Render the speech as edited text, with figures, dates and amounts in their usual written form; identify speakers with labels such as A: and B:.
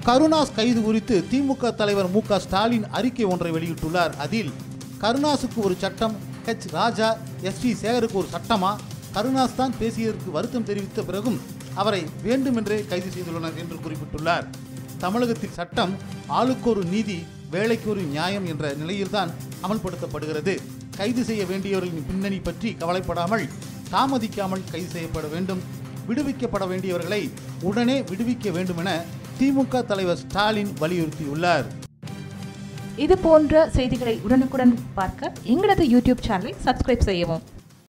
A: கருணாஸ் கைது குறித்து திமுக தலைவர் மு க ஸ்டாலின் அறிக்கை ஒன்றை வெளியிட்டுள்ளார். அதில் கருணாஸுக்கு ஒரு சட்டம், ஹெச் ராஜா, எஸ்.டி. சேகருக்கு ஒரு சட்டமா, கருணாஸ் தான் பேசியதற்கு வருத்தம் தெரிவித்த பிறகும் அவரை வேண்டுமென்றே கைது செய்துள்ளனர் என்று குறிப்பிட்டுள்ளார். தமிழகத்தில் சட்டம் ஆளுக்கு ஒரு நீதி, வேலைக்கு ஒரு நியாயம் என்ற நிலையில்தான் அமல்படுத்தப்படுகிறது. கைது செய்ய வேண்டியவர்களின் பின்னணி பற்றி கவலைப்படாமல் தாமதிக்காமல் கைது செய்யப்பட வேண்டும். விடுவிக்கப்பட வேண்டியவர்களை உடனே விடுவிக்க வேண்டும் என திமுக தலைவர் ஸ்டாலின் வலியுறுத்தியுள்ளார்.
B: இது போன்ற செய்திகளை உடனுக்குடன் பார்க்க எங்களது யூடியூப் சேனலை சப்ஸ்கிரைப் செய்யவும்.